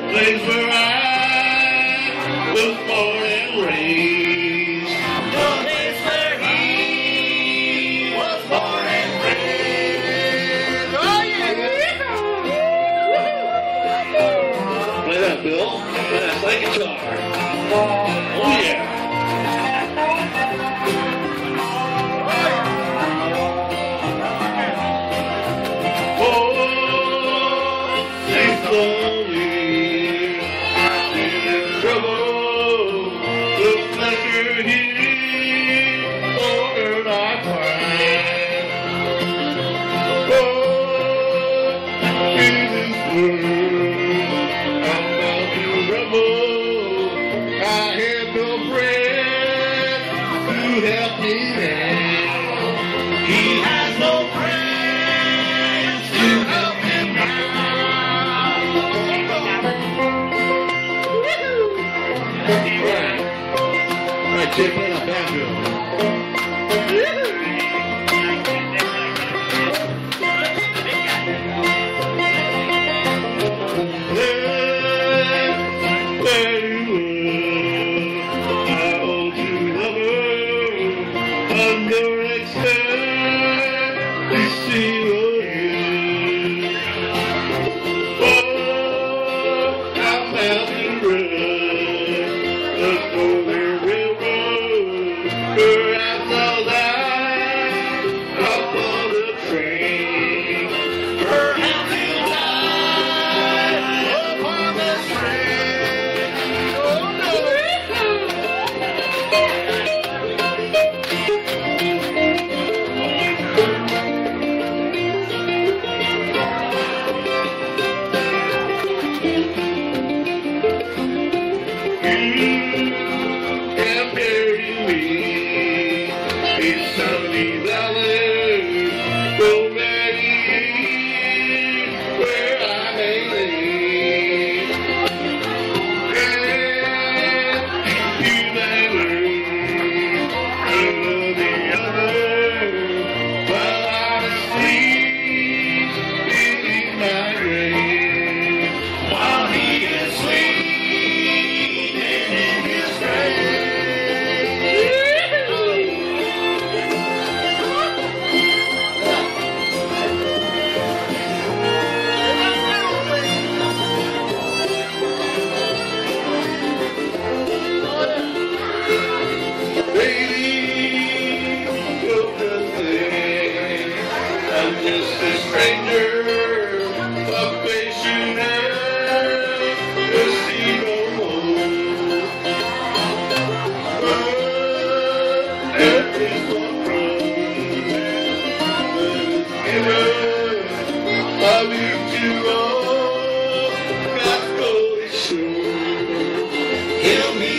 place where I was born and raised. The place where he was born and raised. Oh yeah! Play that, Bill. Play that slide guitar. Oh yeah! Help me now. He has no friends to help him now. Right, Chip, play that banjo. Just a stranger, a face you never see no more. Death is one given, love you to all, God's glory sure. He'll meet